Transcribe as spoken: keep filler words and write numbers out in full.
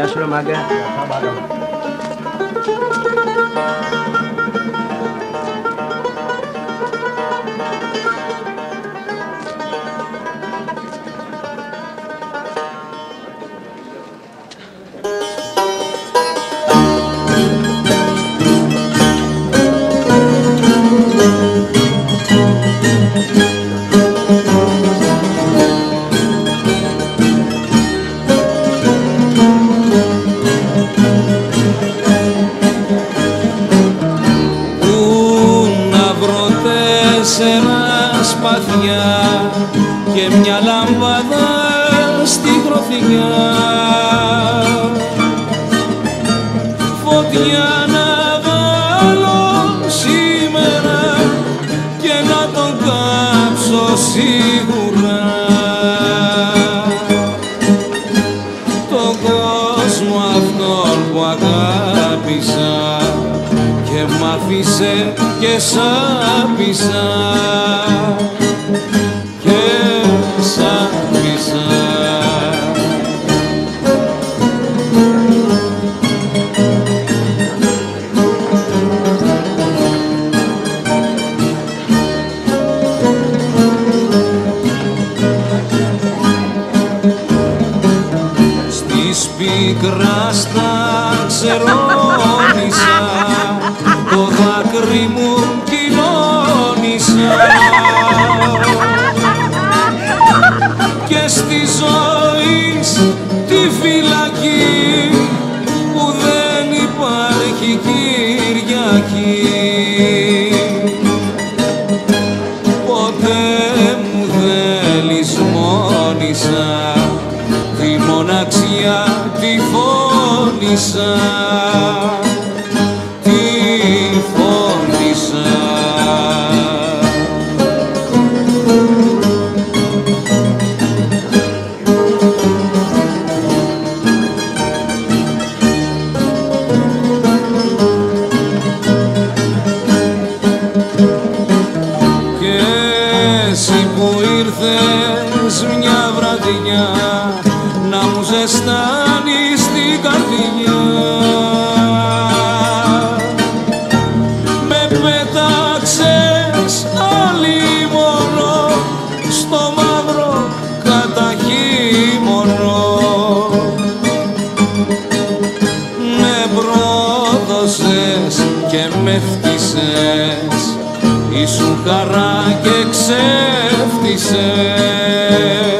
Γεια σου ρε μάγκα. Και μια λάμπαδα στη γροθιά, φωτιά να βάλω σήμερα και να τον κάψω σίγουρα. Τον κόσμο αυτόν που αγάπησα και μ' άφησε και σ' άπησα. Πίκρα στα ξερώνησα, το δάκρυ μου κοινώνησα και στη ζωή τη φυλακή που δεν υπάρχει Κυριακή. Ποτέ μου δεν λησμόνησα, τη μοναξιά τη φώνησα, τη φώνησα. Και εσύ που ήρθες μια βραδινιά να μου ζεστάνεις την καρδιά, με πέταξες αλίμονο στο μαύρο καταχύμωνο, με πρόδωσες και με φτύσες, ήσουν χαρά και ξέφτυσες.